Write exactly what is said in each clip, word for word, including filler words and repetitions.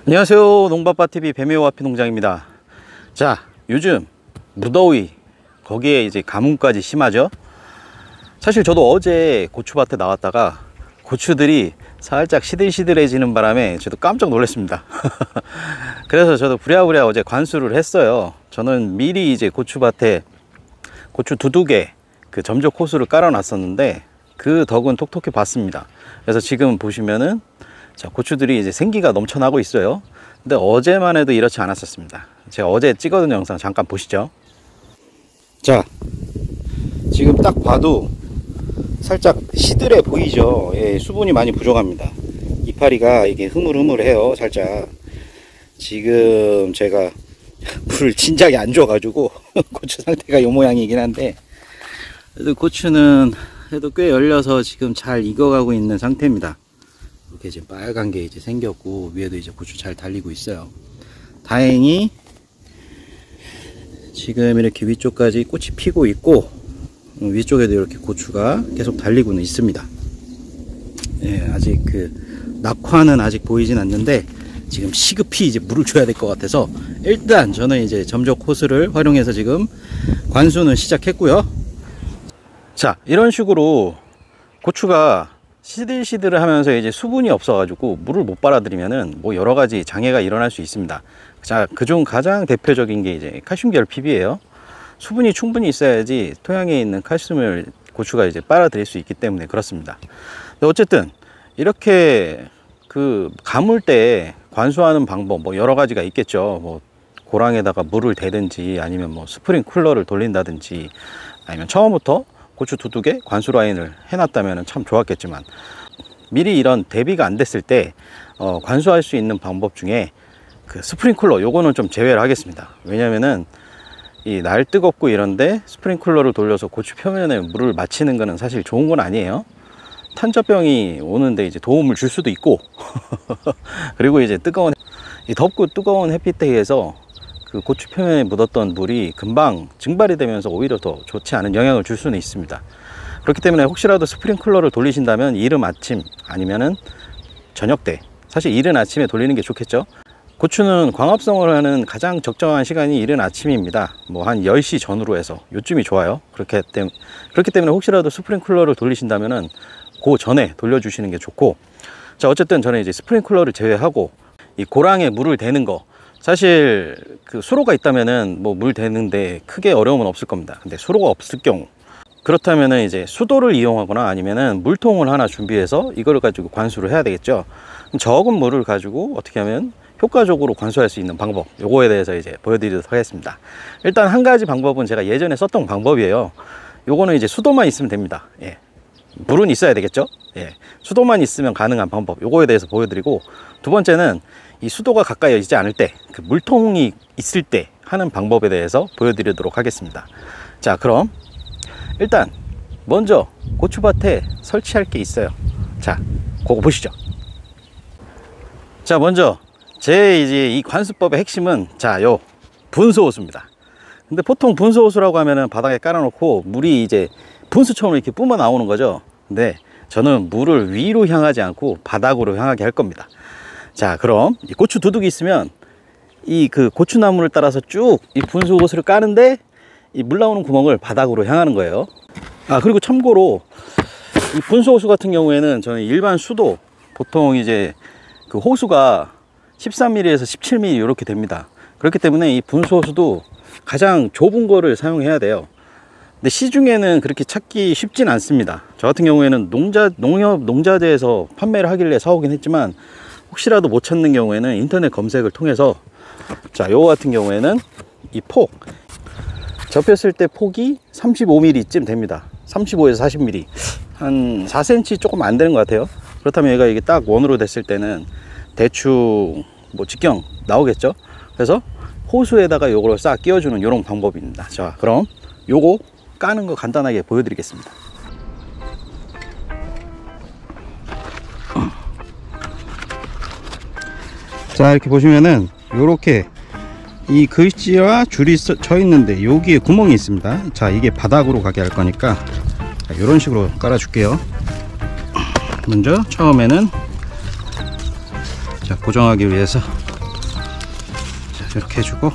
안녕하세요, 농바빠티비 뱀의오아피 농장입니다. 자, 요즘 무더위 거기에 이제 가뭄까지 심하죠. 사실 저도 어제 고추밭에 나왔다가 고추들이 살짝 시들시들해지는 바람에 저도 깜짝 놀랐습니다. 그래서 저도 부랴부랴 어제 관수를 했어요. 저는 미리 이제 고추밭에 고추 두둑에 그 점적 호수를 깔아 놨었는데 그 덕은 톡톡히 봤습니다. 그래서 지금 보시면은 자, 고추들이 이제 생기가 넘쳐나고 있어요. 근데 어제만 해도 이렇지 않았었습니다. 제가 어제 찍어둔 영상 잠깐 보시죠. 자, 지금 딱 봐도 살짝 시들해 보이죠. 예, 수분이 많이 부족합니다. 이파리가 이게 흐물흐물해요. 살짝 지금 제가 물을 진작에 안 줘가지고 고추 상태가 이 모양이긴 한데, 그래도 고추는 그래도 꽤 열려서 지금 잘 익어가고 있는 상태입니다. 이렇게 이제 빨간 게 이제 생겼고 위에도 이제 고추 잘 달리고 있어요. 다행히 지금 이렇게 위쪽까지 꽃이 피고 있고 위쪽에도 이렇게 고추가 계속 달리고는 있습니다. 예, 아직 그 낙화는 아직 보이진 않는데 지금 시급히 이제 물을 줘야 될 것 같아서 일단 저는 이제 점적 호스를 활용해서 지금 관수는 시작했고요. 자, 이런 식으로 고추가 시들시들 하면서 이제 수분이 없어 가지고 물을 못 빨아들이면은 뭐 여러 가지 장애가 일어날 수 있습니다. 자, 그중 가장 대표적인 게 이제 칼슘 결핍이에요. 수분이 충분히 있어야지 토양에 있는 칼슘을 고추가 이제 빨아들일 수 있기 때문에 그렇습니다. 근데 어쨌든 이렇게 그 가물 때 관수하는 방법 뭐 여러 가지가 있겠죠. 뭐 고랑에다가 물을 대든지 아니면 뭐 스프링클러를 돌린다든지 아니면 처음부터 고추 두둑에 관수 라인을 해놨다면 참 좋았겠지만 미리 이런 대비가 안 됐을 때 어, 관수할 수 있는 방법 중에 그 스프링클러 요거는 좀 제외를 하겠습니다. 왜냐면은 이 날 뜨겁고 이런데 스프링클러를 돌려서 고추 표면에 물을 맞히는 거는 사실 좋은 건 아니에요. 탄저병이 오는데 이제 도움을 줄 수도 있고 그리고 이제 뜨거운 이 덥고 뜨거운 햇빛에 의해서 그 고추 표면에 묻었던 물이 금방 증발이 되면서 오히려 더 좋지 않은 영향을 줄 수는 있습니다. 그렇기 때문에 혹시라도 스프링클러를 돌리신다면 이른 아침 아니면은 저녁 때, 사실 이른 아침에 돌리는 게 좋겠죠. 고추는 광합성을 하는 가장 적정한 시간이 이른 아침입니다. 뭐 한 열 시 전후로 해서 요쯤이 좋아요. 그렇기 때문에 그렇기 때문에 혹시라도 스프링클러를 돌리신다면은 그 전에 돌려주시는 게 좋고, 자, 어쨌든 저는 이제 스프링클러를 제외하고 이 고랑에 물을 대는 거, 사실 그 수로가 있다면은 뭐 물 대는데 크게 어려움은 없을 겁니다. 근데 수로가 없을 경우, 그렇다면은 이제 수도를 이용하거나 아니면은 물통을 하나 준비해서 이걸 가지고 관수를 해야 되겠죠. 적은 물을 가지고 어떻게 하면 효과적으로 관수할 수 있는 방법, 요거에 대해서 이제 보여드리도록 하겠습니다. 일단 한 가지 방법은 제가 예전에 썼던 방법이에요. 요거는 이제 수도만 있으면 됩니다. 예. 물은 있어야 되겠죠. 예. 수도만 있으면 가능한 방법, 요거에 대해서 보여드리고, 두 번째는 이 수도가 가까이 있지 않을 때, 그 물통이 있을 때 하는 방법에 대해서 보여드리도록 하겠습니다. 자, 그럼 일단 먼저 고추밭에 설치할 게 있어요. 자, 그거 보시죠. 자, 먼저 제 이제 이 관수법의 핵심은 자, 요 분수호수입니다. 근데 보통 분수호수라고 하면은 바닥에 깔아놓고 물이 이제 분수처럼 이렇게 뿜어 나오는 거죠. 근데 저는 물을 위로 향하지 않고 바닥으로 향하게 할 겁니다. 자, 그럼 이 고추 두둑이 있으면 이 그 고추나무를 따라서 쭉 이 분수 호스를 까는데 이 물 나오는 구멍을 바닥으로 향하는 거예요. 아, 그리고 참고로 이 분수 호수 같은 경우에는 저는 일반 수도 보통 이제 그 호수가 십삼 밀리미터에서 십칠 밀리미터 이렇게 됩니다. 그렇기 때문에 이 분수 호수도 가장 좁은 거를 사용해야 돼요. 근데 시중에는 그렇게 찾기 쉽진 않습니다. 저 같은 경우에는 농자 농협 농자재에서 판매를 하길래 사오긴 했지만 혹시라도 못 찾는 경우에는 인터넷 검색을 통해서, 자, 요거 같은 경우에는 이 폭 접혔을 때 폭이 삼십오 밀리미터 쯤 됩니다. 삼십오에서 사십 밀리미터, 한 사 센티미터 조금 안 되는 것 같아요. 그렇다면 얘가 이게 딱 원으로 됐을 때는 대충 뭐 직경 나오겠죠. 그래서 호수에다가 요거를 싹 끼워주는 요런 방법입니다. 자, 그럼 요거 까는 거 간단하게 보여드리겠습니다. 자, 이렇게 보시면은 요렇게 이 글씨와 줄이 쳐 있는데 여기에 구멍이 있습니다. 자, 이게 바닥으로 가게 할 거니까 자, 이런 식으로 깔아 줄게요. 먼저 처음에는 자, 고정하기 위해서 이렇게 해주고,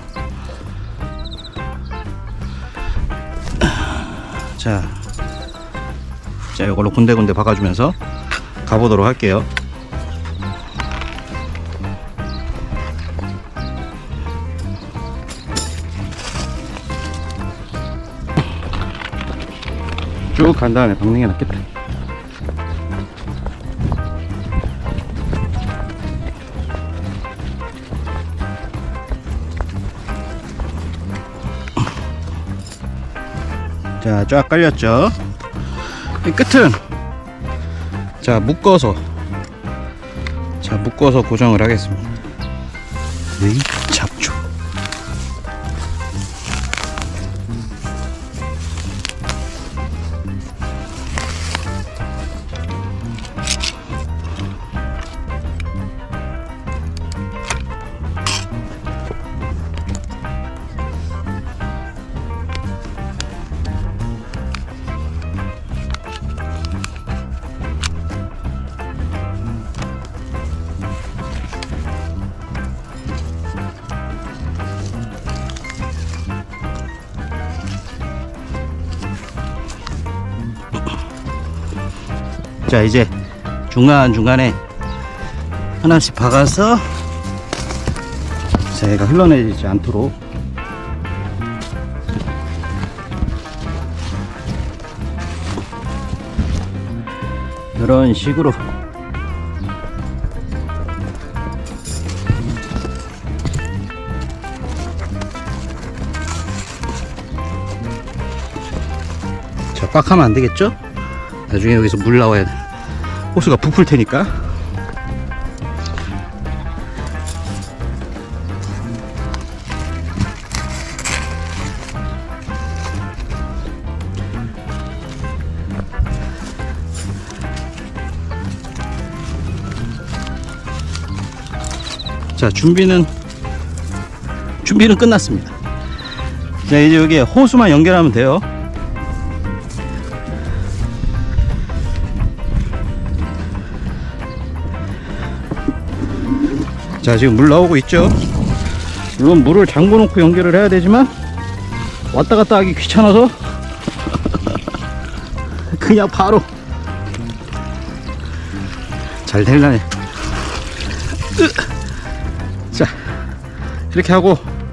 자, 자 이걸로 군데군데 박아주면서 가보도록 할게요. 쭉 간 다음에 박는 게 낫겠다. 자, 쫙 깔렸죠. 이 끝은 자 묶어서 자 묶어서 고정을 하겠습니다. 네, 잡초. 자, 이제 중간중간에 하나씩 박아서 자, 얘가 흘러내리지 않도록 이런 식으로 자, 꽉 하면 안 되겠죠? 나중에 여기서 물 나와야 돼. 호수가 부풀 테니까. 자, 준비는 준비는 끝났습니다. 자, 이제 여기에 호수만 연결하면 돼요. 자, 지금 물 나오고 있죠. 물론 물을 잠궈 놓고 연결을 해야 되지만 왔다 갔다 하기 귀찮아서 그냥 바로 잘 될라네. 자, 이렇게 하고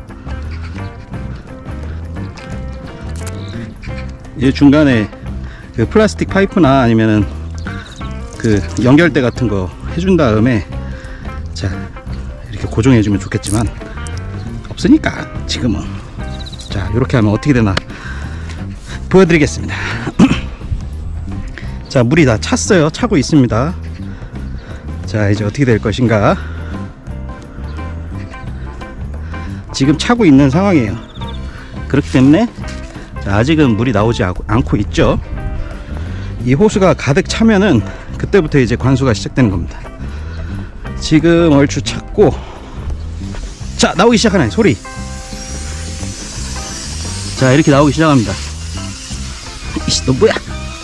이제 중간에 그 플라스틱 파이프나 아니면은 그 연결대 같은 거 해준 다음에 자, 이렇게 고정해주면 좋겠지만 없으니까 지금은 자, 이렇게 하면 어떻게 되나 보여드리겠습니다. 자, 물이 다 찼어요. 차고 있습니다. 자, 이제 어떻게 될 것인가. 지금 차고 있는 상황이에요. 그렇기 때문에 자, 아직은 물이 나오지 않고 있죠. 이 호수가 가득 차면은 그때부터 이제 관수가 시작되는 겁니다. 지금 얼추 찼고, 자, 나오기 시작하네. 소리. 자, 이렇게 나오기 시작합니다. 이씨, 너 뭐야?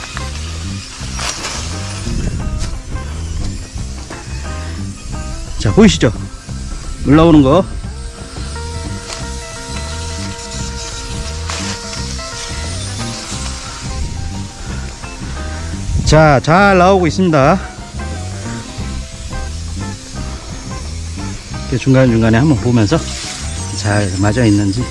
자, 보이시죠? 물 나오는 거. 자, 잘 나오고 있습니다. 중간중간에 한번 보면서 잘 맞아 있는지.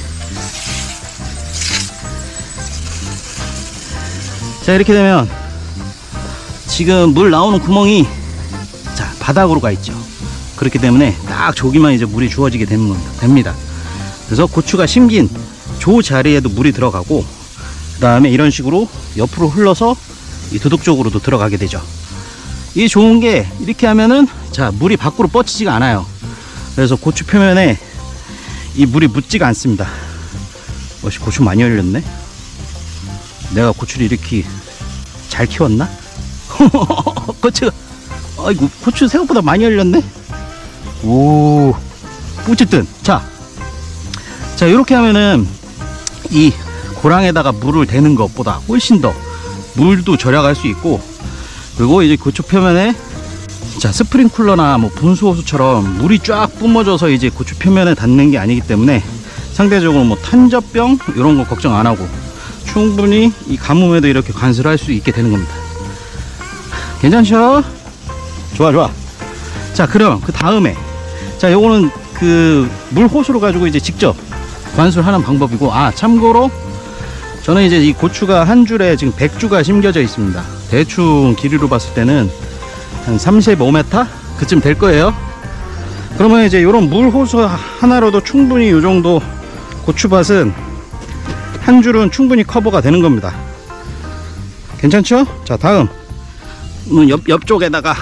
자, 이렇게 되면 지금 물 나오는 구멍이 자, 바닥으로 가 있죠. 그렇기 때문에 딱 저기만 이제 물이 주어지게 되는 겁니다. 됩니다. 그래서 고추가 심긴 조 자리에도 물이 들어가고, 그 다음에 이런 식으로 옆으로 흘러서 이 두둑 쪽으로도 들어가게 되죠. 이게 좋은 게 이렇게 하면은 자, 물이 밖으로 뻗치지가 않아요. 그래서 고추 표면에 이 물이 묻지가 않습니다. 어씨, 고추 많이 열렸네. 내가 고추를 이렇게 잘 키웠나? 고추, 아이고, 고추 생각보다 많이 열렸네. 오, 어쨌든 자, 자, 이렇게 하면은 이 고랑에다가 물을 대는 것보다 훨씬 더 물도 절약할 수 있고, 그리고 이제 고추 표면에 자, 스프링쿨러나 뭐 분수호수처럼 물이 쫙 뿜어져서 이제 고추 표면에 닿는 게 아니기 때문에 상대적으로 뭐 탄저병 이런 거 걱정 안 하고 충분히 이 가뭄에도 이렇게 관수를 할 수 있게 되는 겁니다. 괜찮죠? 좋아 좋아. 자, 그럼 그 다음에 자, 요거는 그 물 호수로 가지고 이제 직접 관수를 하는 방법이고, 아, 참고로 저는 이제 이 고추가 한 줄에 지금 백 주가 심겨져 있습니다. 대충 길이로 봤을 때는 한 삼십오 미터 그쯤 될 거예요. 그러면 이제 요런 물 호수 하나로도 충분히 요 정도 고추밭은 한 줄은 충분히 커버가 되는 겁니다. 괜찮죠? 자, 다음 옆, 옆쪽에다가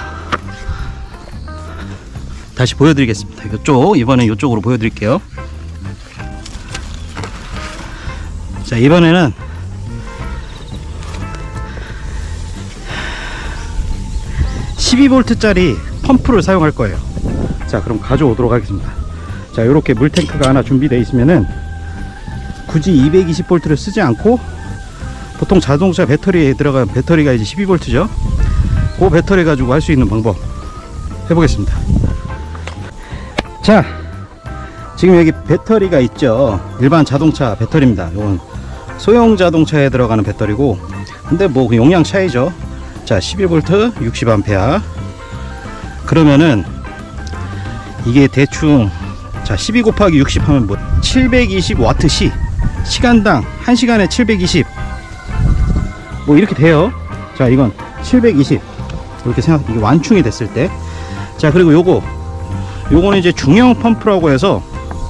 다시 보여드리겠습니다. 이쪽, 이번엔 이쪽으로 보여드릴게요. 자, 이번에는 십이 볼트 짜리 펌프를 사용할 거예요. 자, 그럼 가져오도록 하겠습니다. 자, 이렇게 물탱크가 하나 준비되어 있으면은 굳이 이백이십 볼트를 쓰지 않고, 보통 자동차 배터리에 들어간 배터리가 이제 십이 볼트죠. 그 배터리 가지고 할 수 있는 방법 해보겠습니다. 자, 지금 여기 배터리가 있죠. 일반 자동차 배터리입니다. 이건 소형 자동차에 들어가는 배터리고, 근데 뭐 그 용량 차이죠. 자, 십일 볼트 육십 암페어. 그러면은 이게 대충, 자, 십이 곱하기 육십 하면 뭐 칠백이십 와트 시, 시간당 한 시간에 칠백이십 뭐 이렇게 돼요. 자, 이건 칠백이십 이렇게 생각, 이게 완충이 됐을 때. 자, 그리고 요거 요거는 이제 중형 펌프라고 해서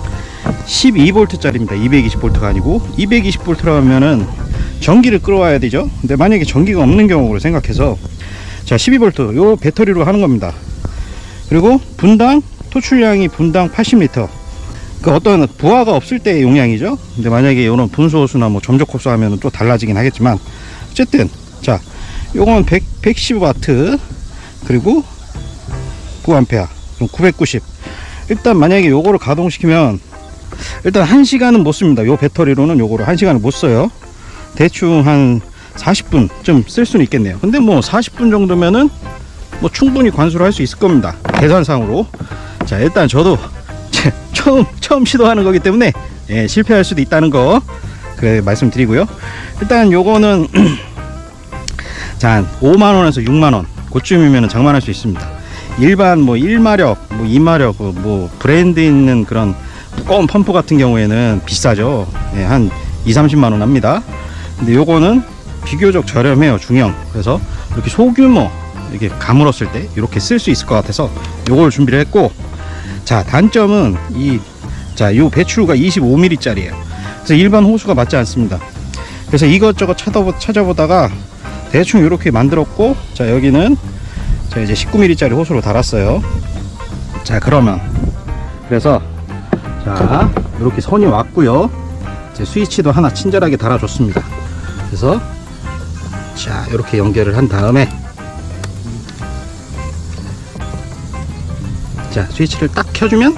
십이 볼트 짜리입니다. 이백이십 볼트가 아니고. 이백이십 볼트라 하면은 전기를 끌어와야 되죠. 근데 만약에 전기가 없는 경우로 생각해서, 자, 십이 볼트 요 배터리로 하는 겁니다. 그리고 분당 토출량이 분당 팔십 리터. 그 어떤 부하가 없을 때의 용량이죠. 근데 만약에 이런 분수호수나 뭐 점적호수 하면 또 달라지긴 하겠지만, 어쨌든 자, 요건 백, 백십 와트 그리고 구 암페어, 그럼 구백구십. 일단 만약에 요거를 가동시키면 일단 한 시간은 못 씁니다. 요 배터리로는 요거를 한 시간을 못 써요. 대충 한 사십 분쯤 쓸 수는 있겠네요. 근데 뭐 사십 분 정도면은 뭐 충분히 관수를 할 수 있을 겁니다. 계산상으로. 자, 일단 저도 처음 처음 시도하는 거기 때문에 예, 실패할 수도 있다는 거 그래 말씀드리고요. 일단 요거는 자, 한 오만 원에서 육만 원 그쯤이면 장만할 수 있습니다. 일반 뭐 일 마력, 뭐 이 마력, 뭐 브랜드 있는 그런 두꺼운 펌프 같은 경우에는 비싸죠. 예, 한 이삼십만 원 합니다. 근데 요거는 비교적 저렴해요. 중형. 그래서 이렇게 소규모 이렇게 가물었을 때 이렇게 쓸 수 있을 것 같아서 요걸 준비를 했고, 자, 단점은 이, 자, 요 배추가 이십오 밀리미터 짜리예요. 그래서 일반 호수가 맞지 않습니다. 그래서 이것저것 찾아보, 찾아보다가 대충 이렇게 만들었고, 자, 여기는 자, 이제 십구 밀리미터 짜리 호수로 달았어요. 자, 그러면 그래서 자, 이렇게 선이 왔고요. 이제 스위치도 하나 친절하게 달아줬습니다. 그래서 자, 이렇게 연결을 한 다음에, 자, 스위치를 딱 켜주면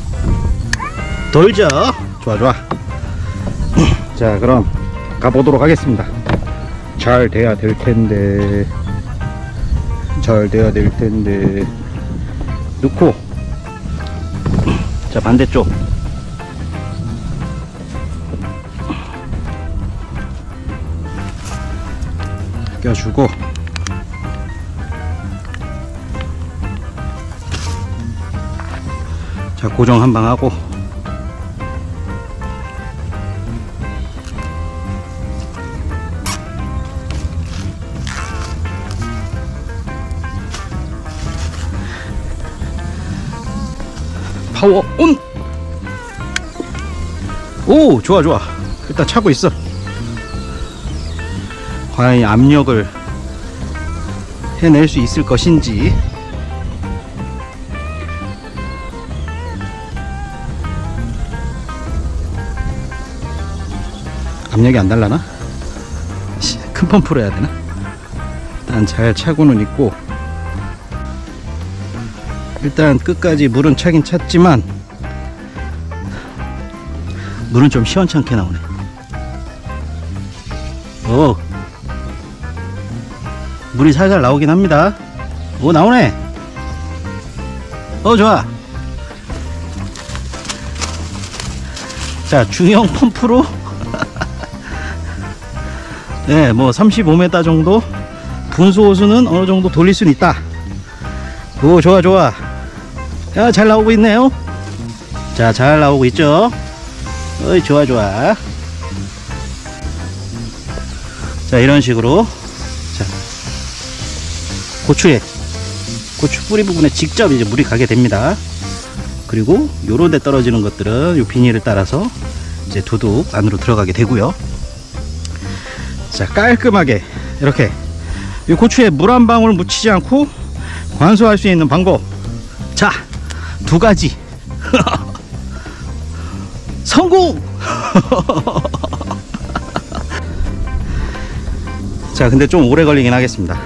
돌죠. 좋아 좋아. 자, 그럼 가보도록 하겠습니다. 잘 돼야 될 텐데 잘 돼야 될 텐데 넣고, 자, 반대쪽 껴주고, 자, 고정 한 방 하고, 파워 온! 오, 좋아 좋아. 일단 차고 있어. 과연 이 압력을 해낼 수 있을 것인지. 압력이 안 달라나? 큰 펌프로 해야 되나? 일단 잘 차고는 있고, 일단 끝까지 물은 차긴 찼지만 물은 좀 시원찮게 나오네. 오, 물이 살살 나오긴 합니다. 오, 나오네. 어, 좋아. 자, 중형 펌프로 네, 뭐 삼십오 미터 정도 분수 호수는 어느 정도 돌릴 수는 있다. 오, 좋아 좋아. 야, 잘 나오고 있네요. 자, 잘 나오고 있죠. 어이, 좋아 좋아. 자, 이런 식으로 자, 고추에 고추 뿌리 부분에 직접 이제 물이 가게 됩니다. 그리고 요런 데 떨어지는 것들은 요 비닐을 따라서 이제 두둑 안으로 들어가게 되고요. 자, 깔끔하게 이렇게 이 고추에 물 한 방울 묻히지 않고 관수할 수 있는 방법. 자, 두 가지. 성공! 자, 근데 좀 오래 걸리긴 하겠습니다.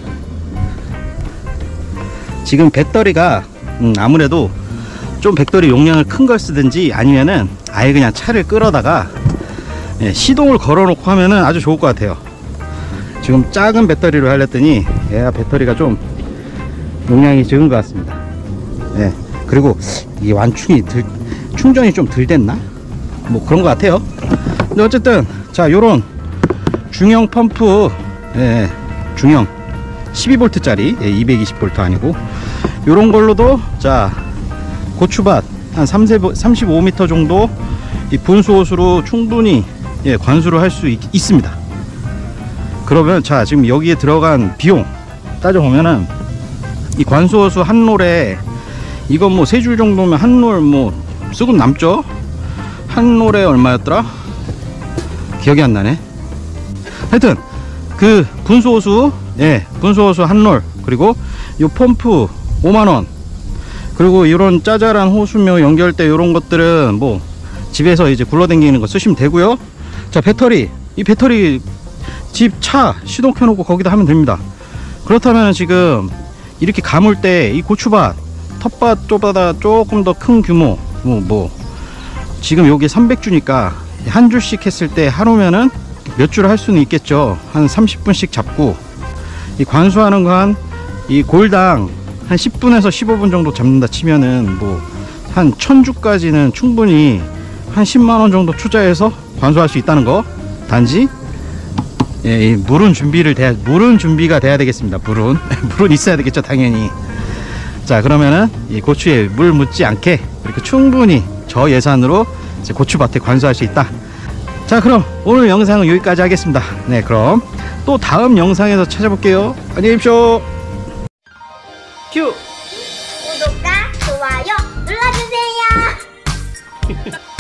지금 배터리가 음, 아무래도 좀 배터리 용량을 큰 걸 쓰든지 아니면은 아예 그냥 차를 끌어다가 예, 시동을 걸어 놓고 하면은 아주 좋을 것 같아요. 지금 작은 배터리로 하렸더니 얘가 배터리가 좀 용량이 적은 것 같습니다. 예, 그리고 이 완충이 들, 충전이 좀 덜 됐나? 뭐 그런 것 같아요. 근데 어쨌든 자, 요런 중형 펌프, 예, 중형 십이 볼트 짜리, 예, 이백이십 볼트 아니고 요런 걸로도 자, 고추밭 한 삼십오 미터 정도 이 분수호수로 충분히 예, 관수를 할 수 있습니다. 그러면 자, 지금 여기에 들어간 비용 따져보면은 이 관수호수 한 롤에 이건 뭐 세 줄 정도면 한 롤 뭐 쓰고 남죠. 한 롤에 얼마였더라? 기억이 안 나네. 하여튼 그 분수호수, 예, 분수호수 한 롤, 그리고 요 펌프 오만 원, 그리고 이런 짜잘한 호수묘 연결대 이런 것들은 뭐 집에서 이제 굴러다니는 거 쓰시면 되고요. 자, 배터리, 이 배터리 집 차 시동 켜놓고 거기다 하면 됩니다. 그렇다면 지금 이렇게 감을 때 이 고추밭 텃밭 쪽보다 조금 더 큰 규모, 뭐, 뭐 지금 여기 삼백 주니까 한 줄씩 했을 때 하루면은 몇 줄 할 수는 있겠죠. 한 삼십 분씩 잡고 이 관수하는 거 한 이 골당 한 십 분에서 십오 분 정도 잡는다 치면은 뭐 한 천 주까지는 충분히 한 십만 원 정도 투자해서 관수할 수 있다는 거. 단지 예, 이 물은 준비를 돼야, 물은 준비가 돼야 되겠습니다. 물은 물은 있어야 되겠죠, 당연히. 자, 그러면은 이 고추에 물 묻지 않게 이렇게 충분히 저 예산으로 이제 고추밭에 관수할 수 있다. 자, 그럼 오늘 영상은 여기까지 하겠습니다. 네, 그럼 또 다음 영상에서 찾아볼게요. 안녕히 계십시오. 큐. 구독과 좋아요 눌러주세요.